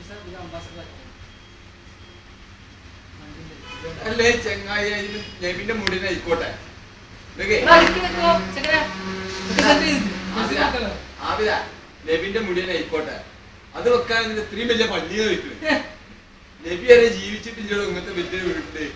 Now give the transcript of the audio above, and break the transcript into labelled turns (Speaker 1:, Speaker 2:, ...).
Speaker 1: അല്ലേ ചെങ്ങായി നബിന്റെ മുടിനെ ആയിക്കോട്ടെ നബിന്റെ മുടിനെ ആയിക്കോട്ടെ അത് വെക്കാൻ ഇത്രയും വലിയ പള്ളിയെ വെക്കും നബി വരെ ജീവിച്ചിട്ടില്ലോ ഇങ്ങനത്തെ വലിയ വീട്ടില്